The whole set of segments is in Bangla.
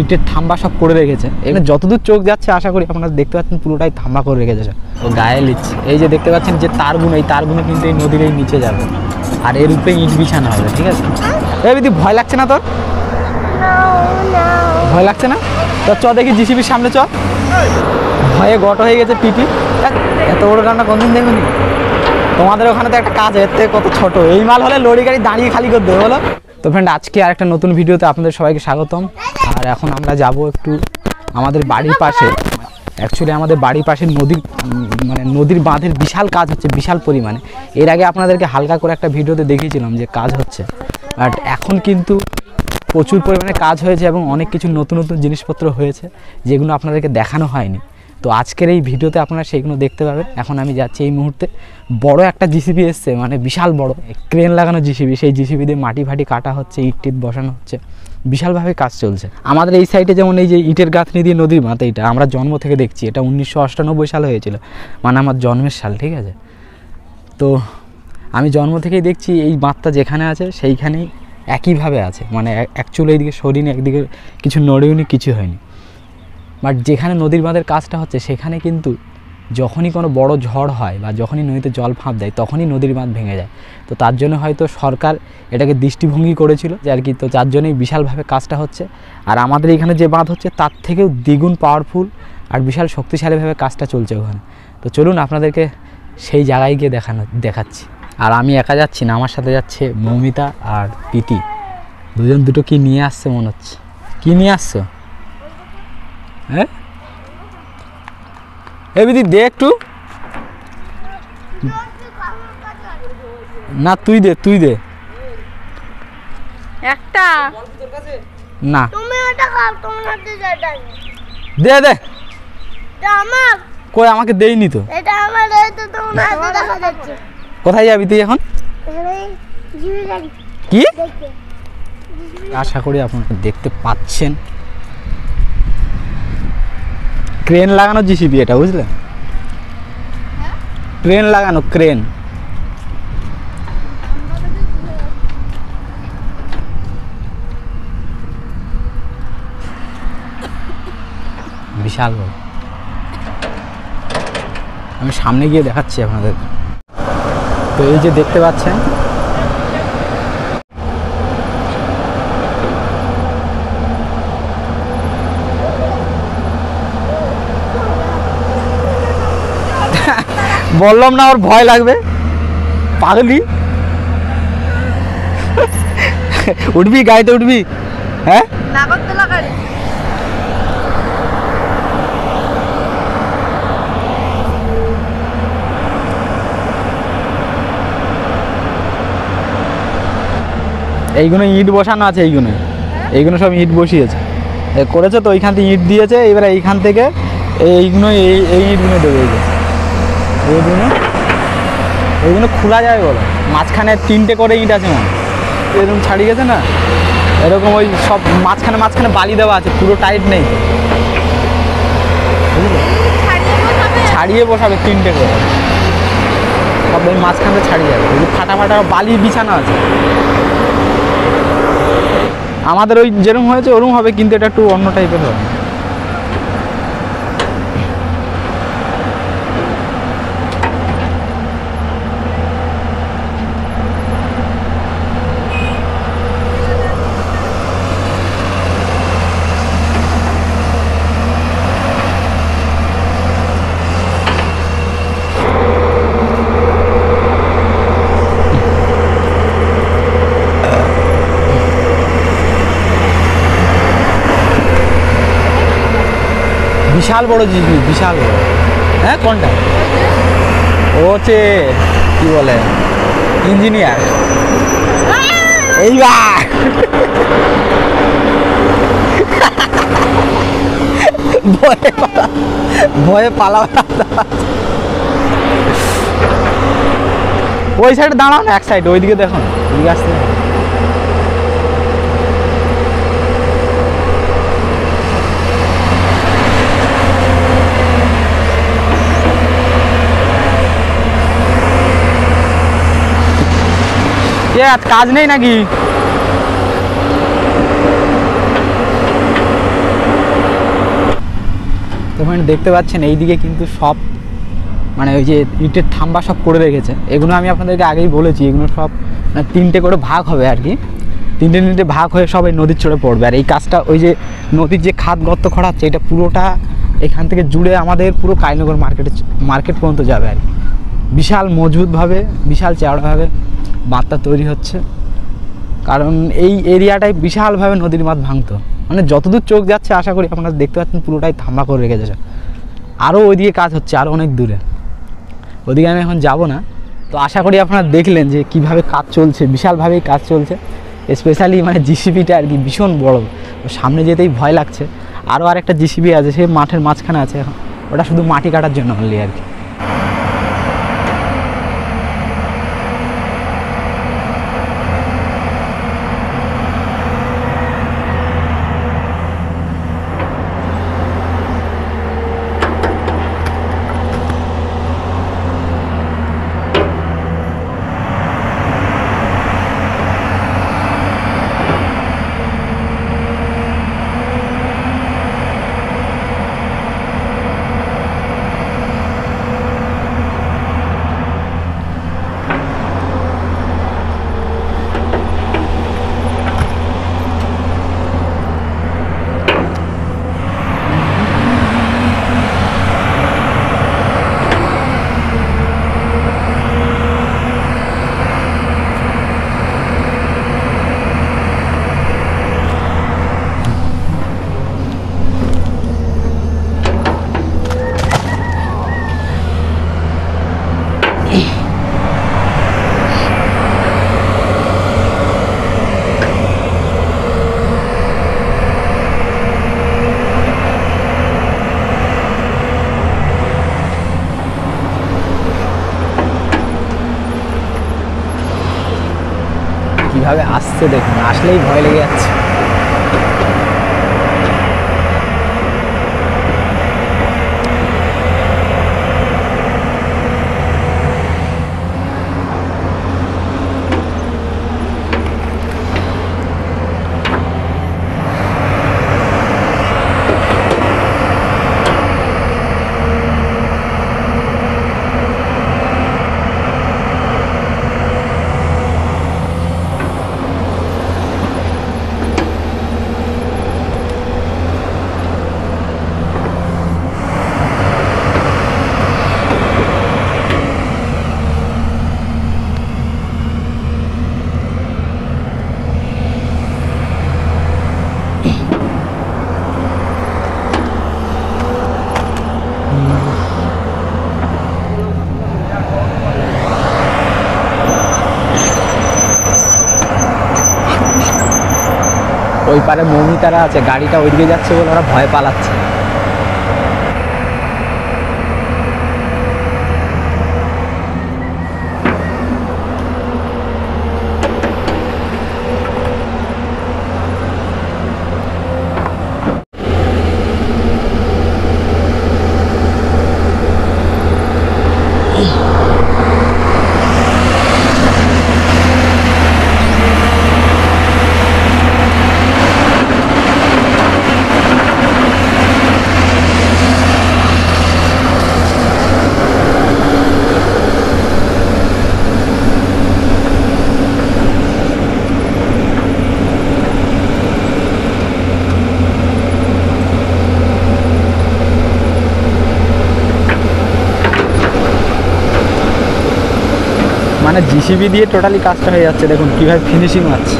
ইটের থাম্বা সব করে রেখেছে। এখানে যতদূর চোখ যাচ্ছে আশা করি আপনারা দেখতে পাচ্ছেন পুরোটাই থাম্বা করে রেখেছে। ও গায়ে লিচ্ছে, এই যে দেখতে পাচ্ছেন যে তারগুলো, এই তারগুলো কিন্তু এই নদীর এই নিচে যাবে আর এর উপরে ইট বিছানো হবে। ঠিক আছে, এই দিদি ভয় লাগছে না তোর? ভয় লাগছে না তো? চ দেখি জিসিবির সামনে চ। ভয়ে গট হয়ে গেছে পিটি। এত বড় রান্না কোনদিন দেখবেন? তোমাদের ওখানে তো একটা কাজ, এর থেকে কত ছোট। এই মাল হলে লরি গাড়ি দাঁড়িয়ে খালি করে দেবে বলো। তো ফ্রেন্ড, আজকে আর একটা নতুন ভিডিওতে আপনাদের সবাইকে স্বাগতম। আর এখন আমরা যাব একটু আমাদের বাড়ির পাশে, অ্যাকচুয়ালি আমাদের বাড়ির পাশে নদীর বাঁধের বিশাল কাজ হচ্ছে, বিশাল পরিমাণে। এর আগে আপনাদেরকে হালকা করে একটা ভিডিওতে দেখিয়েছিলাম যে কাজ হচ্ছে, বাট এখন কিন্তু প্রচুর পরিমাণে কাজ হয়েছে এবং অনেক কিছু নতুন নতুন জিনিসপত্র হয়েছে যেগুলো আপনাদেরকে দেখানো হয়নি। তো আজকের এই ভিডিওতে আপনারা সেইগুলো দেখতে পাবেন। এখন আমি যাচ্ছি এই মুহূর্তে, বড় একটা জিসিবি এসছে, মানে বিশাল বড় ক্রেন লাগানো জিসিবি। সেই জিসিবি দিয়ে মাটি ফাটি কাটা হচ্ছে, ইট টিট বসানো হচ্ছে, বিশালভাবে কাজ চলছে। আমাদের এই সাইডে যেমন এই যে ইটের গাঁথনি দিয়ে নদীর বাঁধ, এইটা আমরা জন্ম থেকে দেখছি। এটা 1998 সালে হয়েছিল, মানে আমার জন্মের সাল। ঠিক আছে, তো আমি জন্ম থেকেই দেখছি এই বাঁধটা যেখানে আছে সেইখানেই একইভাবে আছে, মানে অ্যাকচুয়ালি এইদিকে সরিনি, একদিকে কিছু নড়েওনি, কিছু হয়নি। বাট যেখানে নদীর বাঁধের কাজটা হচ্ছে সেখানে কিন্তু যখনই কোনো বড় ঝড় হয় বা যখনই নদীতে জল ফাঁপ দেয় তখনই নদীর বাঁধ ভেঙে যায়। তো তার জন্য হয়তো সরকার এটাকে দৃষ্টিভঙ্গি করেছিল যে আর কি, তো যার জন্যই বিশালভাবে কাজটা হচ্ছে। আর আমাদের এখানে যে বাঁধ হচ্ছে তার থেকেও দ্বিগুণ পাওয়ারফুল আর বিশাল শক্তিশালীভাবে কাজটা চলছে ওখানে। তো চলুন আপনাদেরকে সেই জায়গায় গিয়ে দেখাচ্ছি। আর আমি একা যাচ্ছি না, আমার সাথে যাচ্ছে মৌমিতা আর প্রীতি, দুজন দুটো কি নিয়ে আসছে মনে হচ্ছে। কি নিয়ে আসছো? হ্যাঁ এ দিদি দে একটু, না তুই দে একটা না, তুমি এটা খাও, তোমার হাতে যেটা দে এটা আমার। কই আমাকে দেইনি তো। এটা আমার, এই তো তোমার হাতে দেখা যাচ্ছে। কোথায় যাবি তুই এখন? জিবি গাড়ি কি? দেখতে আশা করি আপনারা দেখতে পাচ্ছেন ক্রেন লাগানো জিসিবি এটা, বুঝলেন? ক্রেন লাগানো, ক্রেন। বিশাল বড়। আমি সামনে গিয়ে দেখাচ্ছি আপনাদের। তো এই যে দেখতে পাচ্ছেন বললাম না ওর ভয় লাগবে, পাগলি। উঠবি গাড়িতে, উঠবি? হ্যাঁ নাগরদোলা গাড়ি। এইগুলো ইট বসানো আছে, এইগুলো সব ইট বসিয়েছে, করেছে তো ওইখান থেকে ইট দিয়েছে। এবার এইখান থেকে এইগুলো এই ইটগুলো দেবে, এইগুলো খোলা যায় বলো। মাঝখানে 3টে করে ইট আছে, মানে এরকম ছাড়িয়ে গেছে না, এরকম ওই সব মাঝখানে বালি দেওয়া আছে, পুরো টাইট নেই, বুঝলে? ছাড়িয়ে বসাবে 3টে করে, সব ওই মাঝখানে ছাড়িয়ে যাবে। ওই যে ফাটা বালি বিছানো আছে। আমাদের ওই যেরকম হয়েছে ওরকম হবে, কিন্তু এটা একটু অন্য টাইপের হবে। বিশাল বড় জিনিস, বিশাল বড়। হ্যাঁ কোনটা? ও হচ্ছে কি বলে, ইঞ্জিনিয়ার। এইবার ভয়ে পালা। ওই সাইডে দাঁড়াও না, এক সাইডে ওইদিকে দেখুন, ওইদিকে আসতে আজ কাজ নেই নাকি? তো ওখানে দেখতে পাচ্ছেন এইদিকে কিন্তু সব মানে ওই যে ইটের থাম্বা সব করে রেখেছে। এগুলো আমি আপনাদেরকে আগেই বলেছি, এগুলো সব মানে 3টে করে ভাগ হবে আর কি, 3টে ভাগ হয়ে সব এই নদীর চড়ে পড়বে। আর এই কাজটা ওই যে নদীর যে খাদ গর্ত খোঁড়াচ্ছে এটা পুরোটা এখান থেকে জুড়ে আমাদের পুরো কালীনগর মার্কেট পর্যন্ত যাবে আর কি। বিশাল মজবুতভাবে বিশাল চওড়াভাবে বাঁধটা তৈরি হচ্ছে, কারণ এই এরিয়াটায় বিশালভাবে নদীর মাছ ভাঙতো। মানে যতদূর চোখ যাচ্ছে আশা করি আপনারা দেখতে পাচ্ছেন পুরোটাই থাম্বা করে রেখেছে। আরও ওইদিকে কাজ হচ্ছে, আরও অনেক দূরে, ওদিকে আমি এখন যাব না। তো আশা করি আপনারা দেখলেন যে কিভাবে কাজ চলছে, বিশালভাবেই কাজ চলছে। স্পেশালি মানে জিসিবিটা আর কি ভীষণ বড়, সামনে যেতেই ভয় লাগছে। আরও আরেকটা জিসিবি আছে, সে মাঠের মাঝখানে আছে এখন, ওটা শুধু মাটি কাটার জন্য অনলি আর কি। কিভাবে আসছে দেখুন, আসলেই ভয় লেগে যাচ্ছে। ওই পারে মৌমিতারা আছে, গাড়িটা ওইদিকে যাচ্ছে বলে ওরা ভয় পালাচ্ছে। মানে জিসিবি দিয়ে টোটালি কাজটা হয়ে যাচ্ছে, দেখুন কীভাবে ফিনিশিং আছে।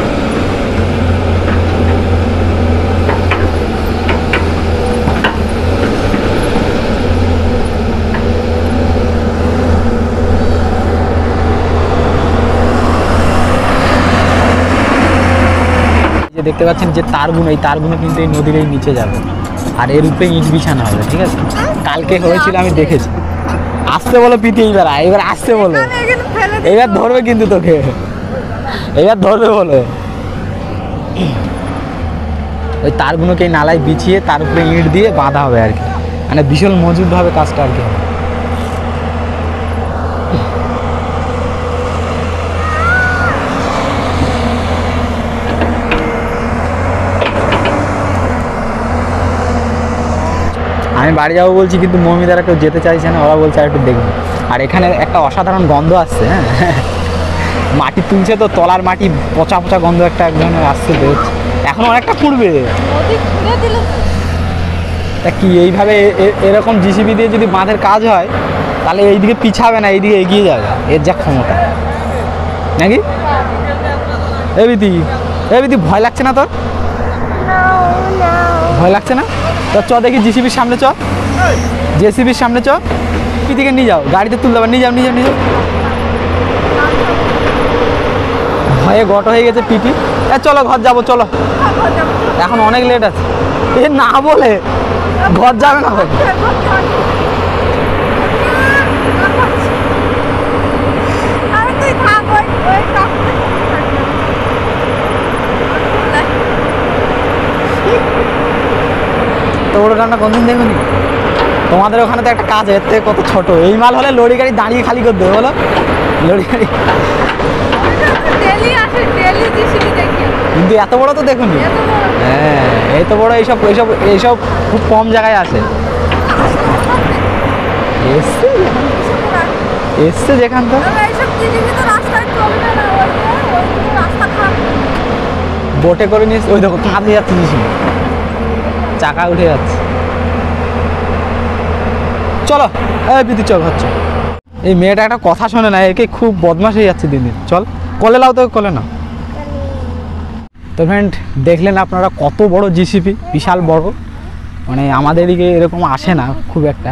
যে দেখতে পাচ্ছেন যে তারগুলো, এই তারগুলো কিন্তু এই নদীর এই নিচে যাবে, আর এর উপরে ইট বিছানো হবে, ঠিক আছে। কালকে হয়েছিল আমি দেখেছি। আসতে বলো পিতি, এবার আসতে বলো, এবার ধরবে কিন্তু তোকে, এবার ধরবে বলো। ওই তারগুলোকে এই নালায় বিছিয়ে তার উপরে ইট দিয়ে বাঁধা হবে আর কি, মানে ভীষণ মজবুতভাবে কাজটা আর কি হবে। আমি বাড়ি যাবো বলছি, কিন্তু মমিদারা কেউ যেতে চাইছে না, ওরা বলছে আর একটু দেখবো। আর এখানে একটা অসাধারণ গন্ধ আসছে, হ্যাঁ মাটি তুলছে তো, তলার মাটি পচা পচা গন্ধ একটা এক ধরনের আসছে, বেরোচ্ছে। এখন অনেকটা পুড়বে। তা কি এইভাবে এরকম জিসিবি দিয়ে যদি বাঁধের কাজ হয়, তাহলে এইদিকে পিছাবে না, এইদিকে এগিয়ে যাবে, এর যা ক্ষমতা নাকি। এ বিধি ভয় লাগছে না তোর? ভয় লাগছে না তো? চ দেখি জিসিবির সামনে, চ জেসিবির সামনে, চ দিকে নিয়ে যাও, গাড়িতে তুলতে পারো, নিয়ে যাও নিয়ে যাও নিয়ে যাও। ভয়ে গট হয়ে গেছে পিটি। চলো ঘর যাবো, চলো, এখন অনেক লেট আছে। এ না বলে ঘর যাবে না ভাই। তো ওর রান্না কোনদিন দেখুনি? তোমাদের ওখানে তো একটা কাজ, এর থেকে কত ছোট। এই মাল হলে লরি গাড়ি দাঁড়িয়ে খালি করে দেবে, বলো লরি গাড়ি। কিন্তু এত বড় তো দেখুনি। হ্যাঁ এই তো বড়, এইসব এইসব এইসব খুব কম জায়গায় আছে। এসছে এসছে যেখান তো বোটে করে নিয়ে, ওই দেখো কাঁধে যাচ্ছে জিসিবি, চাকা উঠে যাচ্ছে। চলো বিধি চল হচ্ছে। এই মেয়েটা একটা কথা শোনে না, একে খুব বদমাশ হয়ে যাচ্ছে দিন দিন। চল কলে লাও তো, কলে না। তো ফ্রেন্ড দেখলেন আপনারা কত বড় জিসিবি, বিশাল বড়, মানে আমাদের এদিকে এরকম আসে না খুব একটা।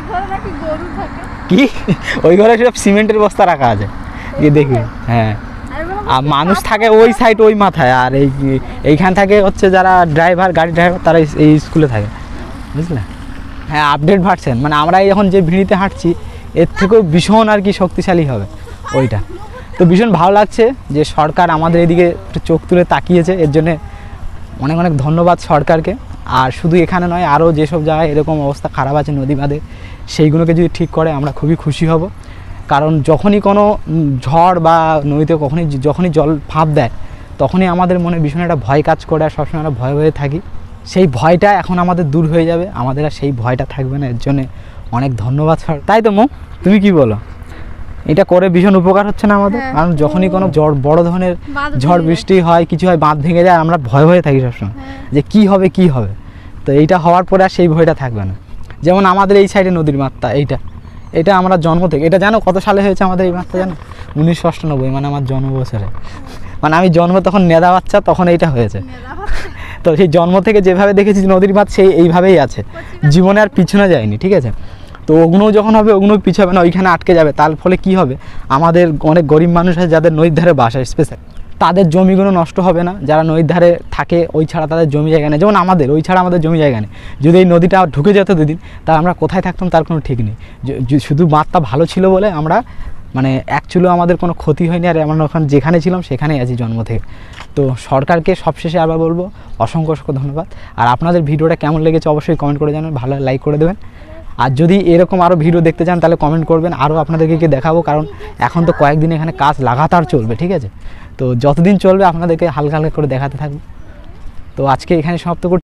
কি ওই ঘরে সব সিমেন্টের বস্তা রাখা আছে, গিয়ে দেখবি। হ্যাঁ আর মানুষ থাকে ওই সাইড, ওই মাথায়, আর এইখান থাকে হচ্ছে যারা ড্রাইভার, গাড়ি ড্রাইভার, তারা এই স্কুলে থাকে, বুঝলে। হ্যাঁ আপডেট ভার্সন, মানে আমরা এখন যে ভিড়িতে হাঁটছি এর থেকেও ভীষণ আর কি শক্তিশালী হবে ওইটা। তো ভীষণ ভালো লাগছে যে সরকার আমাদের এদিকে একটু চোখ তুলে তাকিয়েছে, এর জন্যে অনেক অনেক ধন্যবাদ সরকারকে। আর শুধু এখানে নয়, আরও যেসব জায়গায় এরকম অবস্থা খারাপ আছে নদী বাঁধে, সেইগুলোকে যদি ঠিক করে আমরা খুবই খুশি হব। কারণ যখনই কোনো ঝড় বা নদীতে যখনই জল ফাঁপ দেয়, তখনই আমাদের মনে ভীষণ একটা ভয় কাজ করে, আর সবসময় আমরা ভয়ে ভয়ে থাকি। সেই ভয়টা এখন আমাদের দূর হয়ে যাবে, আমাদের আর সেই ভয়টা থাকবে না। এর জন্যে অনেক ধন্যবাদ স্যার। তাই তো মো, তুমি কি বলো? এটা করে ভীষণ উপকার হচ্ছে না আমাদের? কারণ যখনই কোনো বড় ধরনের ঝড় বৃষ্টি হয়, কিছু হয়, বাঁধ ভেঙে যায়, আমরা ভয়ে ভয়ে থাকি সবসময় যে কি হবে কি হবে। তো এইটা হওয়ার পরে আর সেই ভয়টা থাকবে না। যেমন আমাদের এই সাইডে নদীর মাত্রা, এটা আমরা জন্ম থেকে, এটা জানো কত সালে হয়েছে আমাদের এই মাত্রা জানো? 1998, মানে আমার জন্ম বছরে, মানে আমি জন্ম তখন নেদা বাচ্চা, তখন এইটা হয়েছে। তো সেই জন্ম থেকে যেভাবে দেখেছি নদীর মাছ, সেই এইভাবেই আছে, জীবনে আর পিছনে যায়নি, ঠিক আছে। তো ওগুলো যখন হবে, ওগুলো পিছাবে না, ওইখানে আটকে যাবে। তার ফলে কি হবে, আমাদের অনেক গরিব মানুষ আছে যাদের নদীর ধারে বাসা স্পেশাল, তাদের জমিগুলো নষ্ট হবে না। যারা নদীর ধারে থাকে ওই ছাড়া তাদের জমি জায়গা নেই, যেমন আমাদের ওই ছাড়া আমাদের জমি জায়গা নেই। যদি এই নদীটা ঢুকে যেত দুদিন, তাহলে আমরা কোথায় থাকতাম তার কোনো ঠিক নেই। শুধু বাঁধটা ভালো ছিল বলে আমরা, মানে অ্যাকচুয়ালি আমাদের কোনো ক্ষতি হয়নি, আর আমরা ওখানে যেখানে ছিলাম সেখানেই আছি জন্ম থেকে। তো সরকারকে সবশেষে আবার বলবো অসংখ্য অসংখ্য ধন্যবাদ। আর আপনাদের ভিডিওটা কেমন লেগেছে অবশ্যই কমেন্ট করে জানাবেন, ভালো লাইক করে দেবেন। আর যদি এরকম আরও ভিডিও দেখতে চান তাহলে কমেন্ট করবেন, আরও আপনাদেরকে দেখাবো। কারণ এখন তো কয়েকদিন এখানে কাজ লাগাতার চলবে, ঠিক আছে। তো যতদিন চলবে আপনাদেরকে হালকা হালকা করে দেখাতে থাকবো। তো আজকে এখানে সমাপ্ত করছি।